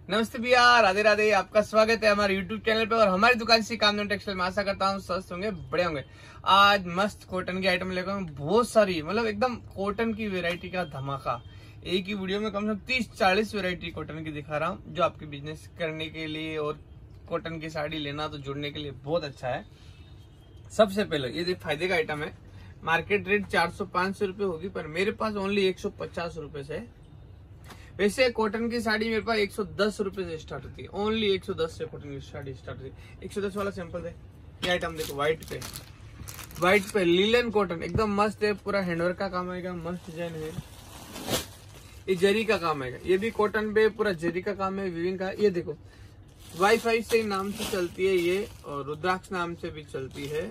नमस्ते भैया, राधे राधे। आपका स्वागत है हमारे YouTube चैनल पे और हमारी दुकान से कामधेनु टेक्सटाइल में। आशा करता हूँ स्वस्थ होंगे, बड़े होंगे। आज मस्त कॉटन की आइटम लेकर हूँ, बहुत सारी, मतलब एकदम कॉटन की वैरायटी का धमाका। एक ही वीडियो में कम से कम 30-40 वैरायटी कॉटन की दिखा रहा हूँ, जो आपके बिजनेस करने के लिए और कॉटन की साड़ी लेना तो जुड़ने के लिए बहुत अच्छा है। सबसे पहले ये फायदे का आइटम है। मार्केट रेट 400-500 रुपए होगी, पर मेरे पास ओनली 150 रुपए से। वैसे कॉटन की साड़ी मेरे पास 110 रुपए से स्टार्ट होती है, ओनली 110 से कॉटन की साड़ी स्टार्ट होती है। 110 वाला सैंपल है। ये आइटम देखो, व्हाइट पे लीलन कॉटन एकदम मस्त है, पूरा हैंडवर्क का काम आएगा, मस्त डिजाइन है। ये जरी का काम आएगा, ये भी कॉटन पे पूरा जरी का काम है, वीविंग का। ये देखो, वाईफाई से नाम से चलती है ये, और रुद्राक्ष नाम से भी चलती है।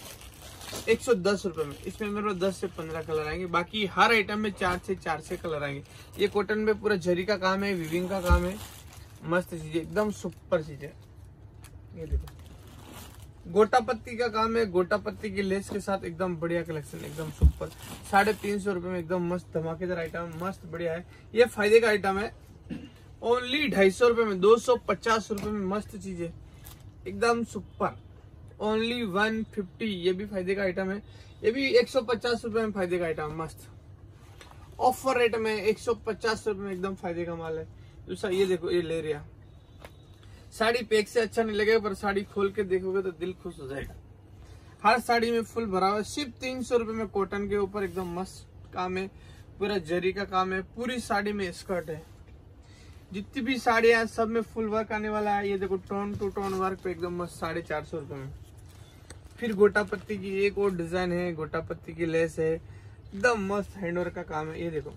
110 रुपए में इसमें मेरे पास 10 से 15 कलर आएंगे। बाकी हर आइटम में 4 से कलर आएंगे। ये कॉटन में पूरा जरी का काम है, वीविंग का काम है, मस्त चीज है, एकदम सुपर चीज है। ये देखो, गोटा पत्ती का काम है, गोटा पत्ती की लेस के साथ एकदम बढ़िया कलेक्शन, एकदम सुपर। 350 रुपए में एकदम मस्त धमाकेदार आइटम, मस्त बढ़िया है। ये फायदे का आइटम है, ओनली 250 रुपए में, 250 रुपए में मस्त चीज है, एकदम सुपर। ओनली 150। ये भी फायदे का आइटम है, ये भी 150 रुपए में फायदे का आइटम, मस्त ऑफर रेट में 150 रुपए में एकदम फायदे का माल है। दूसरा ये देखो, ये ले रिया साड़ी पैक से अच्छा नहीं लगेगा, पर साड़ी खोल के देखोगे तो दिल खुश हो जाएगा। हर साड़ी में फुल भरा हुआ, सिर्फ 300 रुपए में कॉटन के ऊपर एकदम मस्त काम है, पूरा जरी का काम है। पूरी साड़ी में स्कर्ट है, जितनी भी साड़ियां हैं सब में फुल वर्क आने वाला है। ये देखो, टोन टू टोन वर्क पे एकदम मस्त 450 रुपए में। फिर गोटा पत्ती की एक और डिजाइन है, गोटा पत्ती की लेस है, एकदम मस्त हैंडवर्क का काम है। ये देखो,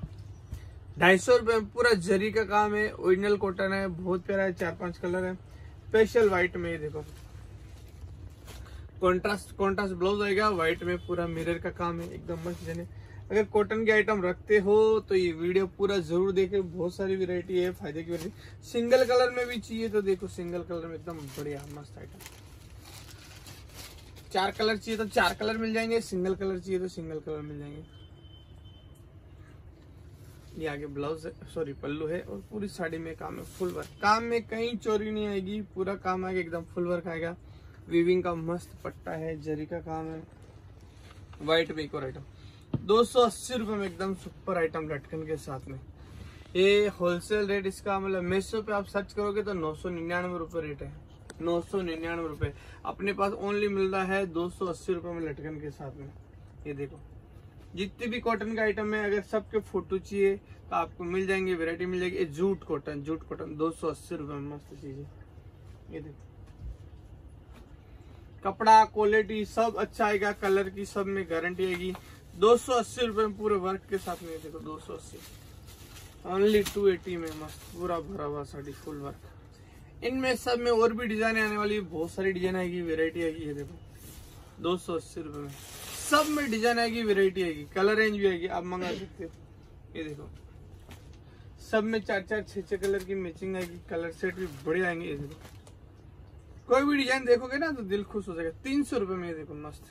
250 रुपए में पूरा जरी का काम है, ओरिजिनल कॉटन है, बहुत प्यारा है। 4-5 कलर है, स्पेशल व्हाइट में। ये देखो, कॉन्ट्रास्ट ब्लाउज आएगा, व्हाइट में पूरा मिरर का काम है, एकदम मस्त डिजाइन है। अगर कॉटन के आइटम रखते हो तो ये वीडियो पूरा जरूर देखे, बहुत सारी वैरायटी है, फायदे की वैरायटी। सिंगल कलर में भी चाहिए तो देखो, सिंगल कलर में एकदम बढ़िया मस्त आइटम। 4 कलर चाहिए तो 4 कलर मिल जाएंगे, सिंगल कलर चाहिए तो सिंगल कलर मिल जाएंगे। ये आगे ब्लाउज है, सॉरी पल्लू है, और पूरी साड़ी में काम है, फुल वर्क। काम में कहीं चोरी नहीं आएगी, पूरा काम आएगा, एकदम फुल वर्क आएगा। वीविंग का मस्त पट्टा है, जरी का काम है। व्हाइट में एक और आइटम 280 रुपए में एकदम सुपर आइटम, लटकन के साथ में। ये होलसेल रेट इसका, मतलब मीशो पे आप सर्च करोगे तो 999 रुपए रेट है, 999 रुपए। अपने पास ओनली मिल रहा है 280 रुपए में लटकन के साथ में। ये देखो, जितनी भी कॉटन का आइटम है, अगर सबके फोटो चाहिए तो आपको मिल जाएंगे, वैरायटी मिल जाएगी। जूट कॉटन 280 रुपए में मस्त चीज है। ये देखो, कपड़ा क्वालिटी सब अच्छा आएगा, कलर की सब में गारंटी आएगी। 280 रुपए में पूरे वर्क के साथ में। देखो, 280, ओनली 280 में मस्त पूरा भरा हुआ साड़ी, फुल वर्क। इनमें सब में और भी डिजाइन आने वाली है, बहुत सारी डिजाइन आएगी, वैरायटी आएगी। ये देखो, 280 रुपए में सब में डिजाइन आएगी, वैरायटी आएगी, कलर रेंज भी आएगी, आप मंगा सकते हो। ये देखो, सब में 4-4, 6-6 कलर की मैचिंग आएगी, कलर सेट भी बड़े आएंगे। ये देखो, कोई भी डिजाइन देखोगे ना तो दिल खुश हो जाएगा। 300 रुपए में ये देखो, मस्त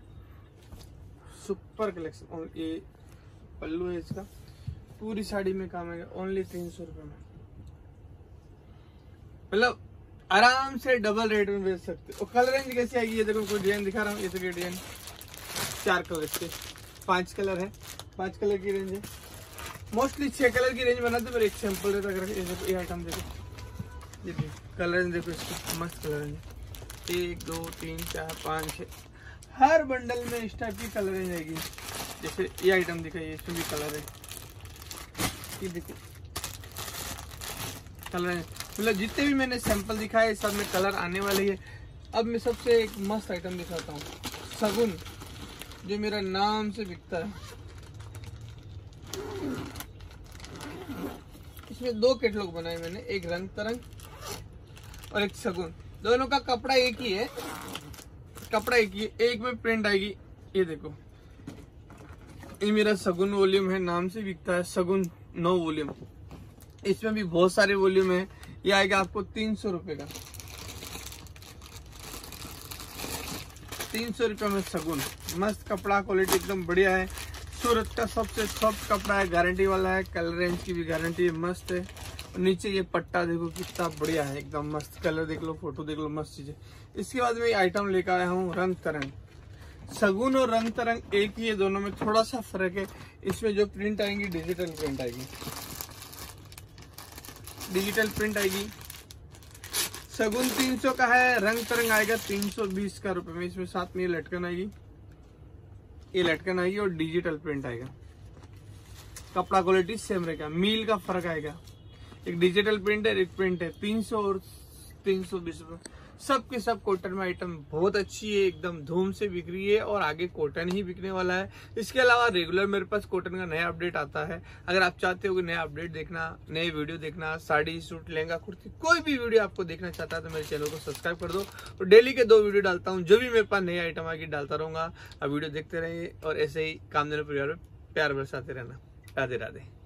सुपर कलेक्शन। और ये पल्लू है इसका, पूरी साड़ी में काम आएगा, ओनली 300 रुपए में। मतलब आराम से डबल रेट में बेच सकते हो। और कलर रेंज कैसी आएगी, ये देखो, कोई डिजाइन दिखा रहा हूँ, ये देखिए डिजाइन 4 कलर के, 5 कलर है, 5 कलर की रेंज है। मोस्टली 6 कलर की रेंज बनाते, पर एक सैंपल देता कर। ये आइटम देखो, ये देखो कलर रेंज देखो, इसकी मस्त कलर रेंज, 1 2 3 4 5 6, हर बंडल में इस टाइप की कलर रेंज आएगी। जैसे ये आइटम दिखाइए, इसमें भी कलर है, ये देखो कलर है। मतलब जितने भी मैंने सैंपल दिखाए सब में कलर आने वाली है। अब मैं सबसे एक मस्त आइटम दिखाता हूँ, सगुन, जो मेरा नाम से बिकता है। इसमें 2 कैटलॉग बनाए मैंने, एक रंग तरंग और एक सगुन। दोनों का कपड़ा एक ही है, कपड़ा एक ही, एक में प्रिंट आएगी। ये देखो, ये मेरा सगुन वॉल्यूम है, नाम से बिकता है सगुन 9 वॉल्यूम। इसमें भी बहुत सारे वॉल्यूम है। ये आएगा आपको 300 रुपए का, 300 रुपए में सगुन। मस्त कपड़ा, क्वालिटी एकदम बढ़िया है। सूरत का सबसे सॉफ्ट कपड़ा है, गारंटी वाला है, कलर रेंज की भी गारंटी है, मस्त है। नीचे ये पट्टा देखो कितना बढ़िया है, एकदम मस्त कलर देख लो, फोटो देख लो, मस्त चीज है। इसके बाद में आइटम लेकर आया हूँ रंग तरंग। शगुन और रंग तरंग एक ही है, दोनों में थोड़ा सा फर्क है। इसमें जो प्रिंट आएंगी डिजिटल प्रिंट आएगी, डिजिटल प्रिंट आएगी। शगुन 300 का है, रंग तरंग आएगा 320 का रुपए में। इसमें साथ में ये लटकन आएगी, ये लटकन आएगी और डिजिटल प्रिंट आएगा। कपड़ा क्वालिटी सेम रहेगा, मील का फर्क आएगा। एक डिजिटल प्रिंट है, एक प्रिंट है। 300 और 320 रुपए। सब के सब कॉटन में आइटम बहुत अच्छी है, एकदम धूम से बिक रही है और आगे कॉटन ही बिकने वाला है। इसके अलावा रेगुलर मेरे पास कॉटन का नया अपडेट आता है। अगर आप चाहते हो कि नया अपडेट देखना, नए वीडियो देखना, साड़ी सूट लहंगा कुर्ती कोई भी वीडियो आपको देखना चाहता है तो मेरे चैनल को सब्सक्राइब कर दो। और डेली के 2 वीडियो डालता हूँ, जो भी मेरे पास नई आइटम आगे डालता रहूंगा। अब वीडियो देखते रहिए और ऐसे ही कामधेनु परिवार में प्यार बरसाते रहना। राधे राधे।